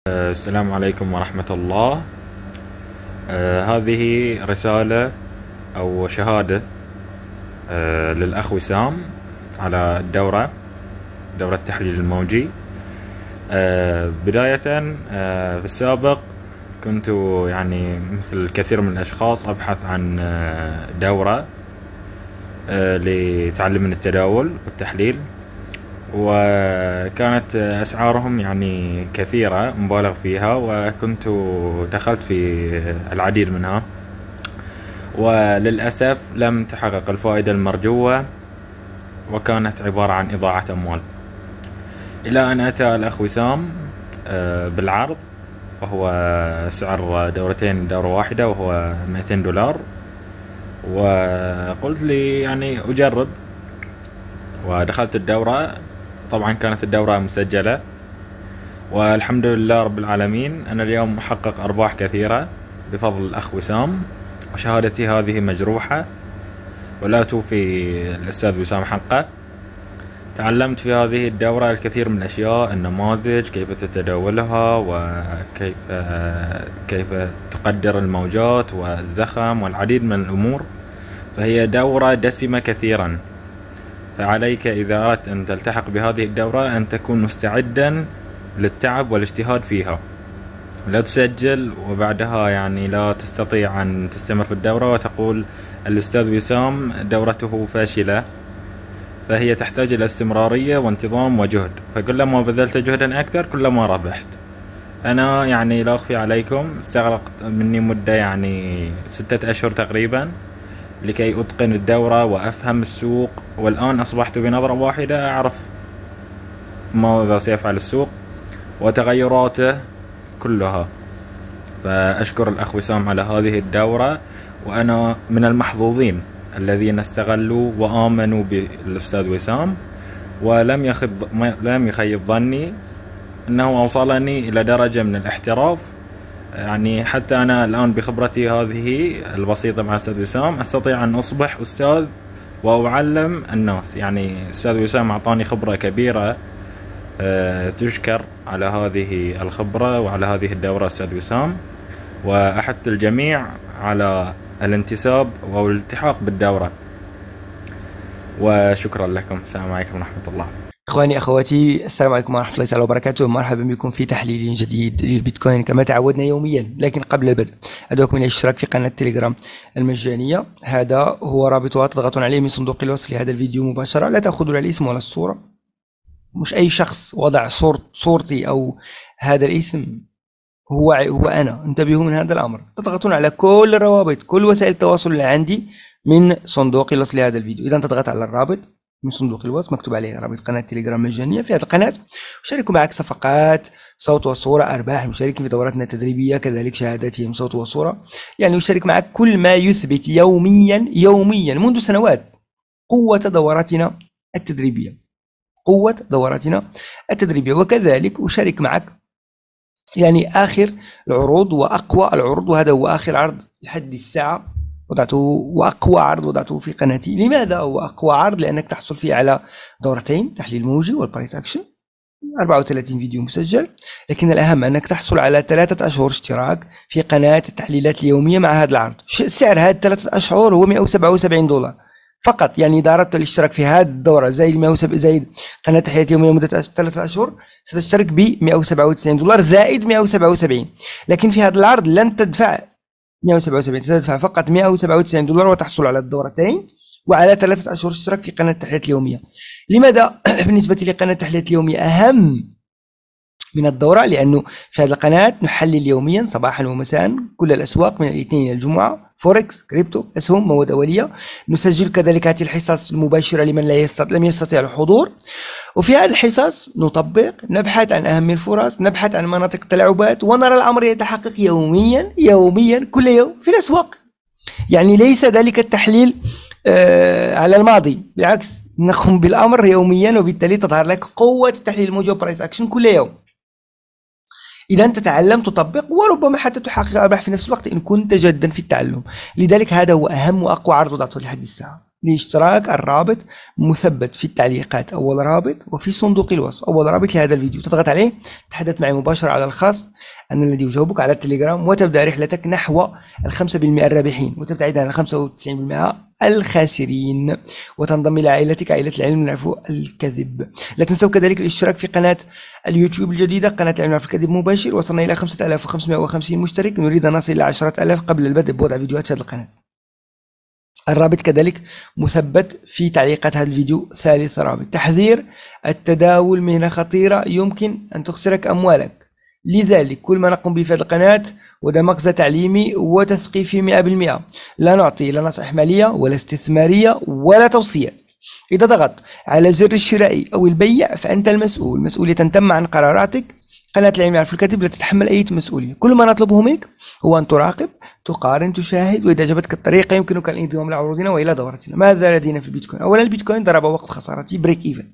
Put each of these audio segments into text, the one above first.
السلام عليكم ورحمة الله. هذه رسالة أو شهادة للأخ وسام على دورة التحليل الموجي. بداية، في السابق كنت يعني مثل الكثير من الأشخاص أبحث عن دورة لتعلم من التداول والتحليل، وكانت أسعارهم يعني كثيرة مبالغ فيها، وكنت دخلت في العديد منها، وللأسف لم تحقق الفائدة المرجوة، وكانت عبارة عن إضاعة أموال. إلى أن أتى الأخ وسام بالعرض، وهو سعر دورتين دورة واحدة، وهو $200. وقلت لي يعني أجرب، ودخلت الدورة. طبعا كانت الدورة مسجلة، والحمد لله رب العالمين أنا اليوم محقق أرباح كثيرة بفضل الأخ وسام، وشهادتي هذه مجروحة ولا توفي الأستاذ وسام حقه. تعلمت في هذه الدورة الكثير من الأشياء، النماذج، كيف تتداولها، وكيف تقدر الموجات والزخم والعديد من الأمور. فهي دورة دسمة كثيرا، فعليك إذا أردت أن تلتحق بهذه الدورة أن تكون مستعدا للتعب والاجتهاد فيها. لا تسجل وبعدها يعني لا تستطيع أن تستمر في الدورة وتقول الأستاذ وسام دورته فاشلة. فهي تحتاج إلى استمرارية وانتظام وجهد، فكلما بذلت جهدا أكثر كلما ربحت. أنا يعني لا أخفي عليكم، استغرقت مني مدة يعني 6 أشهر تقريبا لكي أتقن الدورة وأفهم السوق، والآن أصبحت بنظرة واحدة أعرف ماذا سيفعل السوق وتغيراته كلها. فأشكر الأخ وسام على هذه الدورة، وأنا من المحظوظين الذين استغلوا وآمنوا بالأستاذ وسام، ولم يخيب ظني أنه أوصلني إلى درجة من الاحتراف. يعني حتى أنا الآن بخبرتي هذه البسيطة مع الأستاذ وسام أستطيع أن أصبح أستاذ وأعلم الناس. يعني الأستاذ وسام أعطاني خبرة كبيرة، تشكر على هذه الخبرة وعلى هذه الدورة أستاذ وسام، وأحث الجميع على الانتساب والالتحاق بالدورة. وشكرا لكم. السلام عليكم ورحمة الله. إخواني أخواتي، السلام عليكم ورحمة الله تعالى وبركاته. مرحبا بكم في تحليل جديد للبيتكوين كما تعودنا يوميا. لكن قبل البدء أدعوكم إلى الاشتراك في قناة تليجرام المجانية. هذا هو رابطها، تضغطون عليه من صندوق الوصف لهذا الفيديو مباشرة. لا تأخذوا لا الاسم ولا الصورة، مش أي شخص وضع صورتي أو هذا الاسم هو أنا. انتبهوا من هذا الأمر. تضغطون على كل الروابط، كل وسائل التواصل اللي عندي من صندوق الوصف لهذا الفيديو. إذا تضغط على الرابط من صندوق الوصف مكتوب عليه رابط قناة تليجرام مجانية. في هذه القناة أشارك معك صفقات صوت وصورة، أرباح المشاركين في دوراتنا التدريبية، كذلك شهاداتهم صوت وصورة. يعني أشارك معك كل ما يثبت يوميا منذ سنوات قوة دوراتنا التدريبية، وكذلك أشارك معك يعني آخر العروض وأقوى العروض. وهذا هو آخر عرض لحد الساعة وضعته، وأقوى عرض وضعته في قناتي. لماذا هو أقوى عرض؟ لأنك تحصل فيه على دورتين تحليل موجي والبرايس أكشن، 34 فيديو مسجل. لكن الأهم أنك تحصل على 3 أشهر اشتراك في قناة التحليلات اليومية مع هذا العرض. سعر هذه 3 أشهر هو $177 فقط. يعني إذا أردت الاشتراك في هذه الدورة زائد قناة تحليلات يومية لمدة 3 أشهر ستشترك ب $197 زائد 177. لكن في هذا العرض لن تدفع 177، ستدفع فقط $197 وتحصل على الدورتين وعلى 3 أشهر اشتراك في قناة التحليلات اليومية. لماذا بالنسبة لقناة التحليلات اليومية أهم من الدورة؟ لأنه في هذه القناة نحلل يوميا صباحا ومساء كل الأسواق من الاثنين إلى الجمعة، فوركس، كريبتو، أسهم، مواد أولية. نسجل كذلك هذه الحصص المباشرة لمن لم يستطيع الحضور. وفي هذه الحصص نطبق، نبحث عن أهم الفرص، نبحث عن مناطق التلاعبات، ونرى الأمر يتحقق يوميا كل يوم في الأسواق. يعني ليس ذلك التحليل على الماضي، بالعكس نقوم بالأمر يوميا، وبالتالي تظهر لك قوة التحليل الموجي وبرايس أكشن كل يوم. إذا تتعلم تطبق، وربما حتى تحقق أرباح في نفس الوقت إن كنت جدا في التعلم. لذلك هذا هو أهم وأقوى عرض وضعته لحد الساعة. لاشتراك الرابط مثبت في التعليقات، أول رابط، وفي صندوق الوصف أول رابط لهذا الفيديو، تضغط عليه، تتحدث معي مباشرة على الخاص، أنا الذي أجاوبك على التليجرام، وتبدأ رحلتك نحو 5% الرابحين، وتبتعد عن 95% الخاسرين، وتنضم إلى عائلتك، عائلة العلم من عفو الكذب. لا تنسوا كذلك الاشتراك في قناة اليوتيوب الجديدة، قناة العلم من عفو الكذب مباشر. وصلنا إلى 5550 مشترك، نريد أن نصل إلى 10,000 قبل البدء بوضع فيديوهات في هذه القناة. الرابط كذلك مثبت في تعليقات هذا الفيديو. ثالث رابط: تحذير، التداول مهنة خطيرة يمكن أن تخسرك أموالك، لذلك كل ما نقوم به في هذه القناة وده مغزى تعليمي وتثقيفي 100%. لا نعطي لا نصائح مالية ولا استثمارية ولا توصيات. إذا ضغطت على زر الشراء أو البيع فأنت المسؤول، مسؤولية تم عن قراراتك. قناة العلم يعرف الكذب لا تتحمل أي مسؤولية، كل ما نطلبه منك هو أن تراقب، تقارن، تشاهد، وإذا عجبتك الطريقة يمكنك الانضمام لعروضنا وإلى دورتنا. ماذا لدينا في البيتكوين؟ أولا، البيتكوين ضرب وقت خسارته بريك إيفن.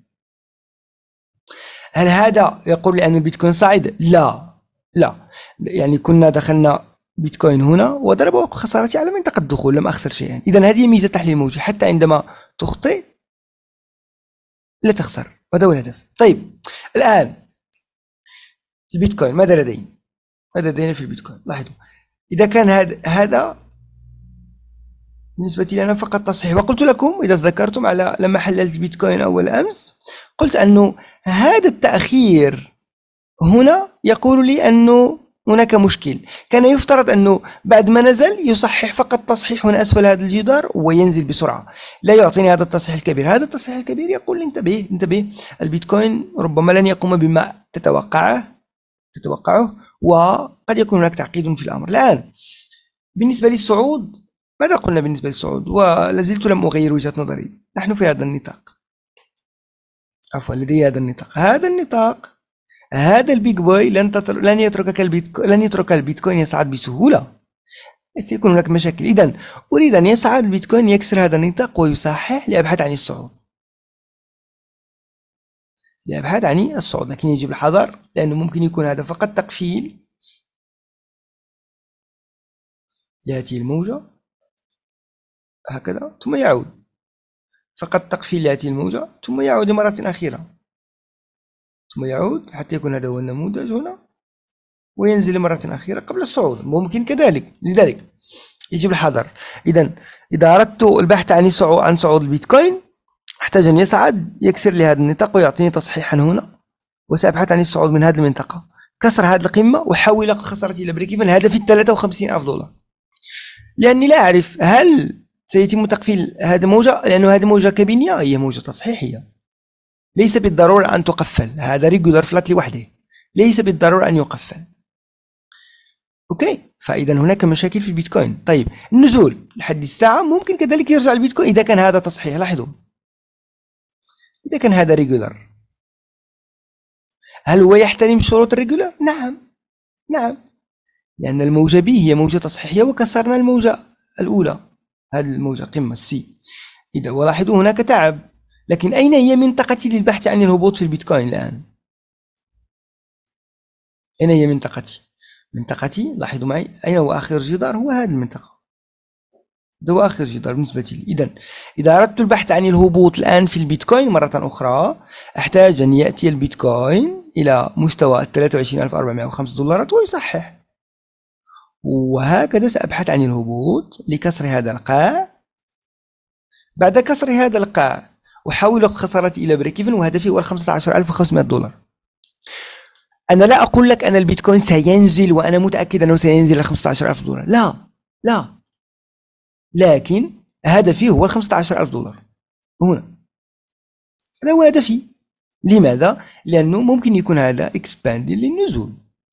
هل هذا يقول لي أن البيتكوين صاعد؟ لا، يعني كنا دخلنا بيتكوين هنا وضرب وقت خسارتي على منطقة الدخول، لم أخسر شيئا. إذا هذه ميزة تحليل الموجة، حتى عندما تخطئ لا تخسر، وهذا هو الهدف. طيب الآن البيتكوين ماذا لدينا في البيتكوين؟ لاحظوا، إذا كان هذا بالنسبة لي أنا فقط تصحيح، وقلت لكم إذا تذكرتم على لما حللت البيتكوين أول أمس قلت أنه هذا التأخير هنا يقول لي أنه هناك مشكل. كان يفترض أنه بعد ما نزل يصحح فقط تصحيح هنا أسفل هذا الجدار وينزل بسرعة، لا يعطيني هذا التصحيح الكبير. هذا التصحيح الكبير يقول لي انتبه، البيتكوين ربما لن يقوم بما تتوقعه، وقد يكون هناك تعقيد في الأمر. الآن بالنسبة للصعود، ماذا قلنا بالنسبة للصعود؟ ولازلت لم أغير وجهة نظري. نحن في هذا النطاق، لدي هذا النطاق، هذا البيج بوي لن يترك البيتكوين يصعد بسهولة، سيكون هناك مشاكل. إذن أريد أن يصعد البيتكوين، يكسر هذا النطاق ويصحح لأبحث عن الصعود، لكن يجب الحذر، لأنه ممكن يكون هذا فقط تقفيل لهذه الموجة هكذا، ثم يعود، فقط تقفيل لهذه الموجة ثم يعود مرة أخيرة، ثم يعود حتى يكون هذا هو النموذج هنا، وينزل مرة أخيرة قبل الصعود، ممكن كذلك. لذلك يجب الحذر. إذا أردت البحث عن صعود البيتكوين أحتاج أن يصعد، يكسر لي هذا النطاق ويعطيني تصحيحا هنا، وسأبحث عن الصعود من هذه المنطقة، كسر هذه القمة وحول خسارتي إلى بريك إيفن، هذا في 53,000 دولار، لأني لا أعرف هل سيتم تقفيل هذه الموجة، لأنه هذه موجة كابينية، هي موجة تصحيحية، ليس بالضرورة أن تقفل، هذا ريجولار فلات لوحده، ليس بالضرورة أن يقفل. أوكي، فإذا هناك مشاكل في البيتكوين. طيب النزول لحد الساعة ممكن كذلك يرجع البيتكوين إذا كان هذا تصحيح. لاحظوا، إذا كان هذا ريجولار، هل هو يحترم شروط الريجولار؟ نعم، لأن الموجة B هي موجة تصحيحية وكسرنا الموجة الأولى، هذه الموجة قمة السي. إذا ولاحظوا هناك تعب، لكن أين هي منطقتي للبحث عن الهبوط في البيتكوين الآن؟ أين هي منطقتي؟ لاحظوا معي، أين هو آخر جدار؟ هو هذه المنطقة، ده هو آخر جدار بالنسبة لي. إذا أردت البحث عن الهبوط الآن في البيتكوين مرة أخرى، أحتاج أن يأتي البيتكوين إلى مستوى 23,405 دولارات ويصحح، وهكذا سأبحث عن الهبوط لكسر هذا القاع. بعد كسر هذا القاع أحول خسارتي إلى بريك إيفن، وهدفي هو 15,500 دولار. أنا لا أقول لك أن البيتكوين سينزل وأنا متأكد أنه سينزل إلى 15,000 دولار، لا، لكن هدفي هو 15,000 دولار هنا، هذا هو هدفي. لماذا؟ لأنه ممكن يكون هذا إكسباند للنزول.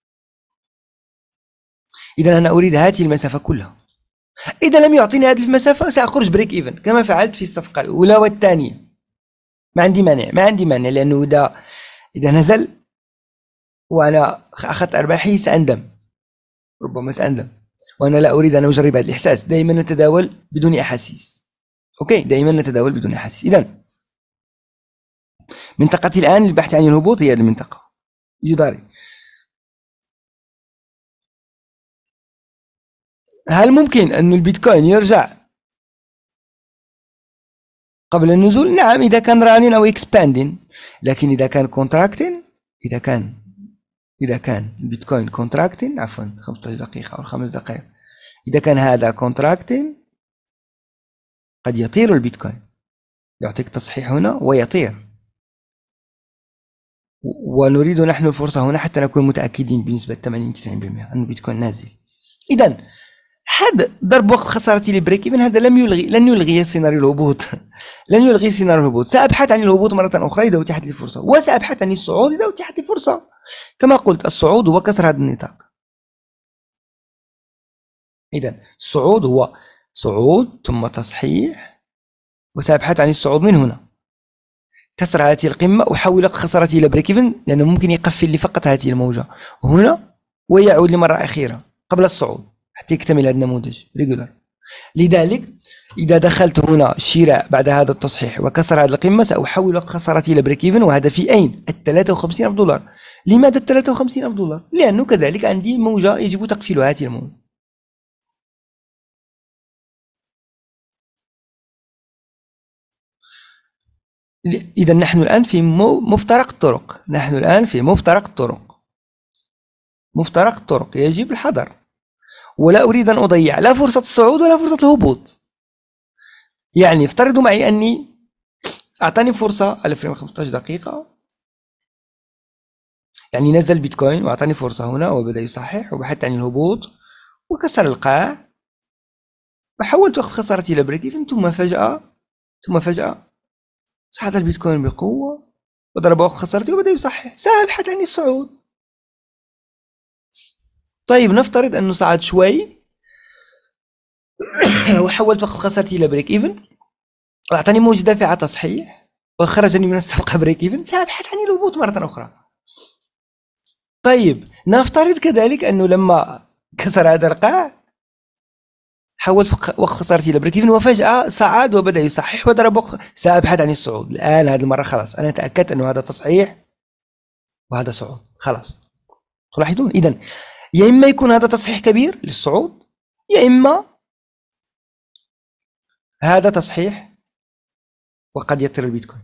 إذا أنا أريد هذه المسافة كلها، إذا لم يعطيني هذه المسافة سأخرج بريك إيفن كما فعلت في الصفقة الأولى والثانية. ما عندي مانع، لأنه إذا نزل وأنا أخذت أرباحي سأندم، ربما سأندم، وأنا لا أريد أن أجرب هذا الإحساس. دائما نتداول بدون أحاسيس. أوكي، دائما نتداول بدون أحاسيس. إذن منطقتي الآن للبحث عن الهبوط هي هذه المنطقة، جداري. هل ممكن أن البيتكوين يرجع قبل النزول نعم إذا كان رانين أو اكسباندين، لكن إذا كان كونتراكتين، إذا كان البيتكوين كونتراكتين، عفوا 15 دقيقة أو 5 دقائق، إذا كان هذا كونتراكتين قد يطير البيتكوين، يعطيك تصحيح هنا ويطير، ونريد نحن الفرصة هنا حتى نكون متأكدين بنسبة 80-90% أن البيتكوين نازل. إذن هذا ضرب وقف خسارتي لبريك إيفن هذا لن يلغي سيناريو الهبوط لن يلغي سيناريو الهبوط. سأبحث عن الهبوط مرة أخرى إذا أتيحت لي فرصة، وسأبحث عن الصعود إذا أتيحت لي فرصة. كما قلت الصعود هو كسر هذا النطاق. إذن الصعود هو صعود ثم تصحيح، وسأبحث عن الصعود من هنا. كسر هذه القمة أحول خسارتي إلى بريك إيفن لأنه ممكن يقفل لي فقط هذه الموجة هنا ويعود لمرة أخيرة قبل الصعود حتى يكتمل هذا النموذج ريجولار. لذلك إذا دخلت هنا شراء بعد هذا التصحيح وكسر هذه القمة سأحول خسارتي إلى بريك إيفن، وهذا في أين؟ $53,000. لماذا $53,000؟ لأنه كذلك عندي موجة يجب تقفيل هذه الموجة. إذا نحن الآن في مفترق الطرق، مفترق الطرق، يجب الحذر، ولا أريد أن أضيع لا فرصة الصعود ولا فرصة الهبوط. يعني افترضوا معي أني أعطاني فرصة على فريم 15 دقيقة، يعني نزل البيتكوين وأعطاني فرصة هنا وبدأ يصحح، وبحثت عن الهبوط وكسر القاع وحولت وقف خسارتي إلى بريك إيفن، ثم فجأة صعد البيتكوين بقوة وضرب وقف خسارتي وبدأ يصحح. سأبحث عن الصعود. طيب نفترض أنه صعد شوي وحولت وقف خسارتي إلى بريك إيفن وأعطاني موجة دافعة تصحيح وخرجني من الصفقة بريك إيفن، سأبحث عن الهبوط مرة أخرى. طيب نفترض كذلك أنه لما كسر هذا القاع حولت وقف خسارتي إلى بريك إيفن وفجأة صعد وبدأ يصحح وضرب وقف. سأبحث عن الصعود الآن. هذه المرة خلاص أنا تأكدت أنه هذا تصحيح وهذا صعود، خلاص. تلاحظون إذن يا إما يكون هذا تصحيح كبير للصعود، يا إما هذا تصحيح وقد يطير البيتكوين،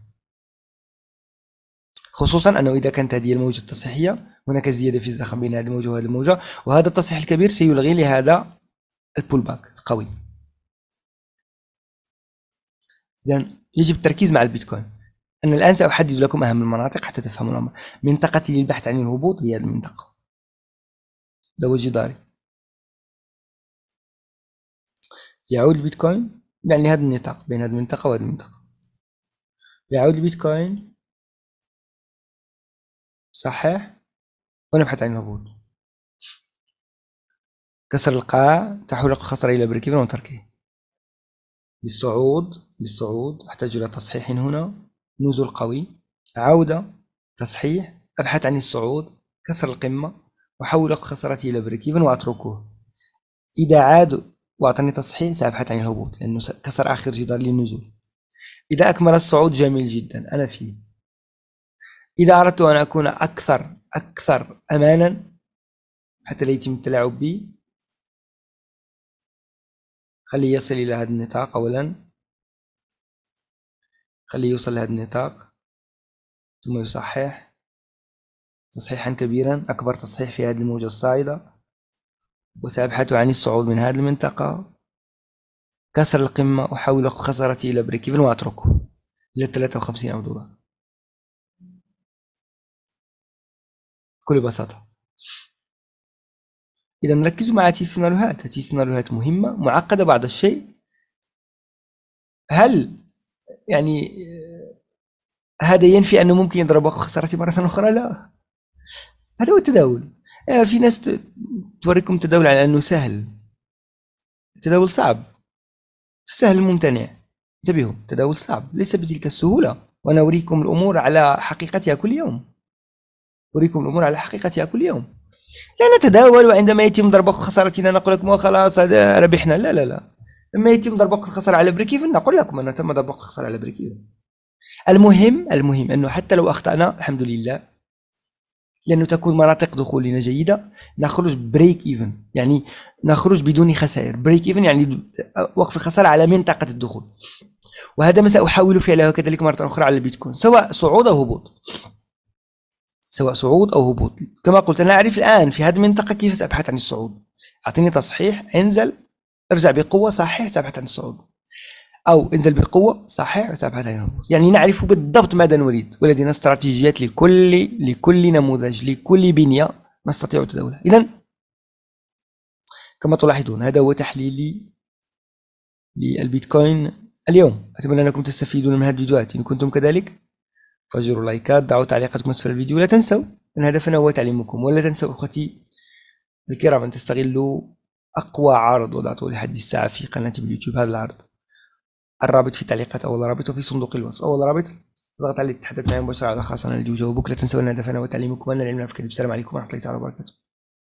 خصوصا أنه إذا كانت هذه الموجة التصحيحية هناك زيادة في الزخم بين هذه الموجة وهذه الموجة، وهذا التصحيح الكبير سيلغي لهذا البول باك القوي. إذن يجب التركيز مع البيتكوين. أنا الآن سأحدد لكم أهم المناطق حتى تفهموا الأمر. منطقتي للبحث عن الهبوط هي هذه المنطقة، ده وجه داري. يعود البيتكوين يعني هذا النطاق بين هذه المنطقة وهذه المنطقة. يعود البيتكوين صحيح ونبحث عن الهبوط. كسر القاع، تحول الخسارة إلى بريك إيفن وتركه. للصعود أحتاج إلى تصحيح هنا، نزول قوي، عودة، تصحيح، أبحث عن الصعود، كسر القمة، وأحول خسارتي إلى بريك إيفن وأتركه. إذا عاد وأعطاني تصحيح سأبحث عن الهبوط لأنه كسر آخر جدار للنزول. إذا أكمل الصعود جميل جدا، أنا فيه. إذا أردت أن أكون أكثر أمانا حتى لا يتم التلاعب بي، خليه يصل إلى هذا النطاق أولا، خليه يوصل لهذا النطاق ثم يصحح تصحيحا كبيرا، أكبر تصحيح في هذه الموجة الصاعدة، وسأبحث عن الصعود من هذه المنطقة، كسر القمة، أحول خسارتي إلى بريك إيفن وأتركه إلى $53,000 بكل بساطة. إذا نركز مع هذه السيناريوهات. هذه السيناريوهات مهمة، معقدة بعض الشيء. هل يعني هذا ينفي أنه ممكن يضرب وقف خسارتي مرة أخرى؟ لا، هذا هو التداول. في ناس توريكم التداول على أنه سهل. التداول صعب، السهل ممتنع. انتبهوا، التداول صعب، ليس بتلك السهولة. وأنا أريكم الأمور على حقيقتها كل يوم. لا نتداول وعندما يتم ضرب وقف خسارتنا نقول لكم خلاص هذا ربحنا. لا، لما يتم ضرب وقف الخسارة على بريك إيفن نقول لكم أنه تم ضرب وقف الخسارة على بريك إيفن. المهم أنه حتى لو أخطأنا الحمد لله، لأنه تكون مناطق دخولنا جيدة، نخرج بريك إيفن، يعني نخرج بدون خسائر. بريك إيفن يعني وقف الخسارة على منطقة الدخول. وهذا ما سأحاول فعله كذلك مرة أخرى على البيتكوين، سواء صعود أو هبوط، سواء صعود أو هبوط. كما قلت أنا أعرف الآن في هذه المنطقة كيف سأبحث عن الصعود. أعطيني تصحيح، انزل، ارجع بقوة، صحيح، سأبحث عن الصعود، أو انزل بقوة، صحيح، سأبحث عن الهبوط. يعني نعرف بالضبط ماذا نريد، ولدينا استراتيجيات لكل نموذج، لكل بنية نستطيع تداولها. إذن كما تلاحظون هذا هو تحليلي للبيتكوين اليوم. أتمنى أنكم تستفيدون من هذه الفيديوهات. إن كنتم كذلك فجروا لايكات، ضعوا تعليقاتكم أسفل الفيديو. لا تنسوا أن هدفنا هو تعليمكم، ولا تنسوا أخوتي الكرام أن تستغلوا أقوى عرض وضعته لحد الساعة في قناتي باليوتيوب. هذا العرض الرابط في التعليقات، أول رابط، وفي صندوق الوصف أول رابط. اضغط عليه تتحدث معي مباشرة على خاص، أنا اللي أجاوبك. لا تنسوا أن هدفنا هو تعليمكم وأن العلم في الكتاب. السلام عليكم ورحمة الله تعالى وبركاته.